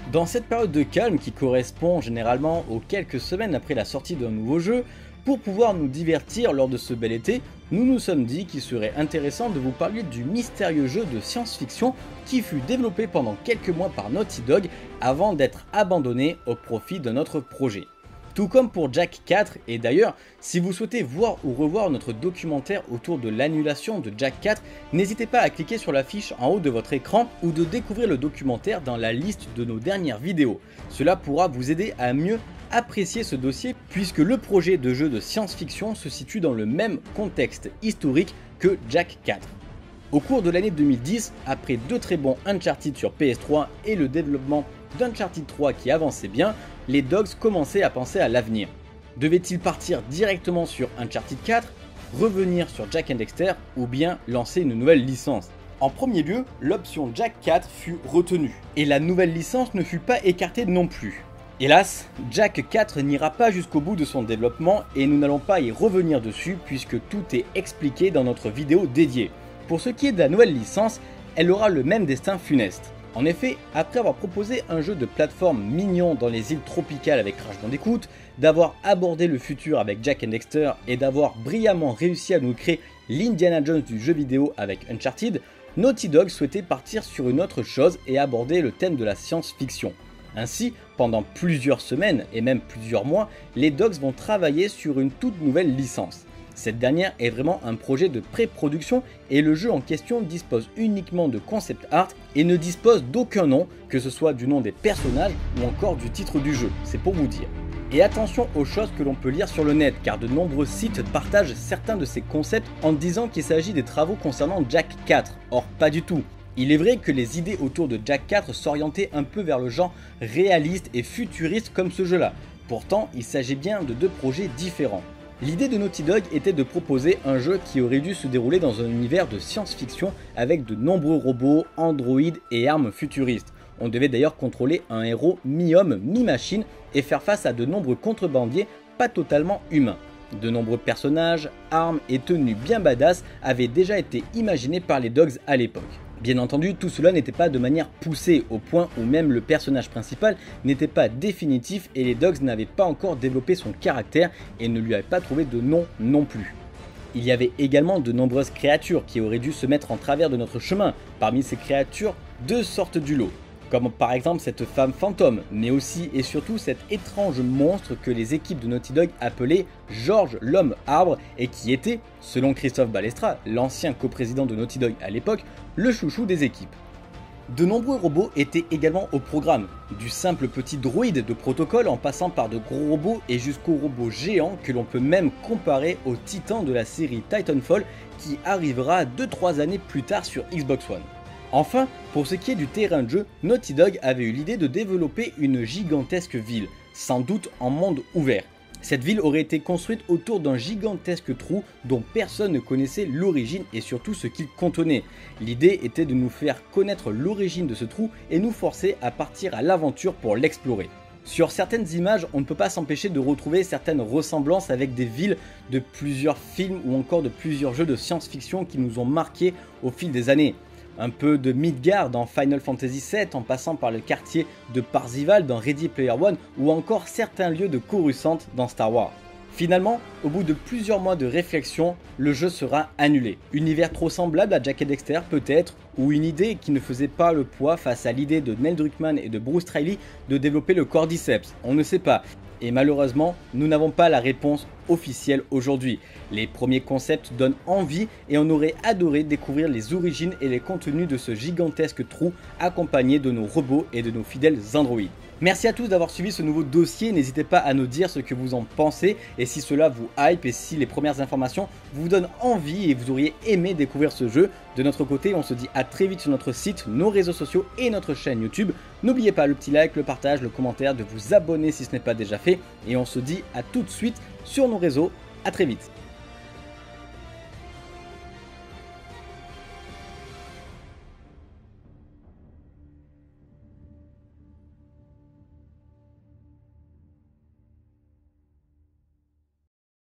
Dans cette période de calme qui correspond généralement aux quelques semaines après la sortie d'un nouveau jeu, pour pouvoir nous divertir lors de ce bel été, nous nous sommes dit qu'il serait intéressant de vous parler du mystérieux jeu de science-fiction qui fut développé pendant quelques mois par Naughty Dog avant d'être abandonné au profit d'un autre projet. Tout comme pour Jak 4, et d'ailleurs, si vous souhaitez voir ou revoir notre documentaire autour de l'annulation de Jak 4, n'hésitez pas à cliquer sur la fiche en haut de votre écran ou de découvrir le documentaire dans la liste de nos dernières vidéos. Cela pourra vous aider à mieux apprécier ce dossier puisque le projet de jeu de science-fiction se situe dans le même contexte historique que Jak 4. Au cours de l'année 2010, après deux très bons Uncharted sur PS3 et le développement d'Uncharted 3 qui avançait bien, les Dogs commençaient à penser à l'avenir. Devaient-ils partir directement sur Uncharted 4, revenir sur Jak and Daxter ou bien lancer une nouvelle licence? En premier lieu, l'option Jak 4 fut retenue et la nouvelle licence ne fut pas écartée non plus. Hélas, Jak 4 n'ira pas jusqu'au bout de son développement et nous n'allons pas y revenir dessus puisque tout est expliqué dans notre vidéo dédiée. Pour ce qui est de la nouvelle licence, elle aura le même destin funeste. En effet, après avoir proposé un jeu de plateforme mignon dans les îles tropicales avec Crash Bandicoot, d'avoir abordé le futur avec Jak and Daxter et d'avoir brillamment réussi à nous créer l'Indiana Jones du jeu vidéo avec Uncharted, Naughty Dog souhaitait partir sur une autre chose et aborder le thème de la science-fiction. Ainsi, pendant plusieurs semaines et même plusieurs mois, les Dogs vont travailler sur une toute nouvelle licence. Cette dernière est vraiment un projet de pré-production et le jeu en question dispose uniquement de concept art et ne dispose d'aucun nom, que ce soit du nom des personnages ou encore du titre du jeu, c'est pour vous dire. Et attention aux choses que l'on peut lire sur le net car de nombreux sites partagent certains de ces concepts en disant qu'il s'agit des travaux concernant Jak 4, or pas du tout. Il est vrai que les idées autour de Jak 4 s'orientaient un peu vers le genre réaliste et futuriste comme ce jeu-là. Pourtant, il s'agit bien de deux projets différents. L'idée de Naughty Dog était de proposer un jeu qui aurait dû se dérouler dans un univers de science-fiction avec de nombreux robots, androïdes et armes futuristes. On devait d'ailleurs contrôler un héros mi-homme, mi-machine et faire face à de nombreux contrebandiers pas totalement humains. De nombreux personnages, armes et tenues bien badass avaient déjà été imaginés par les Dogs à l'époque. Bien entendu, tout cela n'était pas de manière poussée au point où même le personnage principal n'était pas définitif et les Dogs n'avaient pas encore développé son caractère et ne lui avaient pas trouvé de nom non plus. Il y avait également de nombreuses créatures qui auraient dû se mettre en travers de notre chemin. Parmi ces créatures, deux sortent du lot. Comme par exemple cette femme fantôme, mais aussi et surtout cet étrange monstre que les équipes de Naughty Dog appelaient George l'homme arbre et qui était, selon Christophe Balestra, l'ancien coprésident de Naughty Dog à l'époque, le chouchou des équipes. De nombreux robots étaient également au programme, du simple petit droïde de protocole en passant par de gros robots et jusqu'aux robots géants que l'on peut même comparer aux titans de la série Titanfall qui arrivera 2-3 années plus tard sur Xbox One. Enfin, pour ce qui est du terrain de jeu, Naughty Dog avait eu l'idée de développer une gigantesque ville, sans doute en monde ouvert. Cette ville aurait été construite autour d'un gigantesque trou dont personne ne connaissait l'origine et surtout ce qu'il contenait. L'idée était de nous faire connaître l'origine de ce trou et nous forcer à partir à l'aventure pour l'explorer. Sur certaines images, on ne peut pas s'empêcher de retrouver certaines ressemblances avec des villes de plusieurs films ou encore de plusieurs jeux de science-fiction qui nous ont marqués au fil des années. Un peu de Midgard dans Final Fantasy VII en passant par le quartier de Parzival dans Ready Player One ou encore certains lieux de Coruscant dans Star Wars. Finalement, au bout de plusieurs mois de réflexion, le jeu sera annulé. Univers trop semblable à Jak and Daxter peut-être, ou une idée qui ne faisait pas le poids face à l'idée de Neil Druckmann et de Bruce Straley de développer le Cordyceps, on ne sait pas. Et malheureusement, nous n'avons pas la réponse officielle aujourd'hui. Les premiers concepts donnent envie et on aurait adoré découvrir les origines et les contenus de ce gigantesque trou accompagné de nos robots et de nos fidèles androïdes. Merci à tous d'avoir suivi ce nouveau dossier, n'hésitez pas à nous dire ce que vous en pensez et si cela vous hype et si les premières informations vous donnent envie et vous auriez aimé découvrir ce jeu. De notre côté, on se dit à très vite sur notre site, nos réseaux sociaux et notre chaîne YouTube. N'oubliez pas le petit like, le partage, le commentaire, de vous abonner si ce n'est pas déjà fait et on se dit à tout de suite sur nos réseaux. À très vite.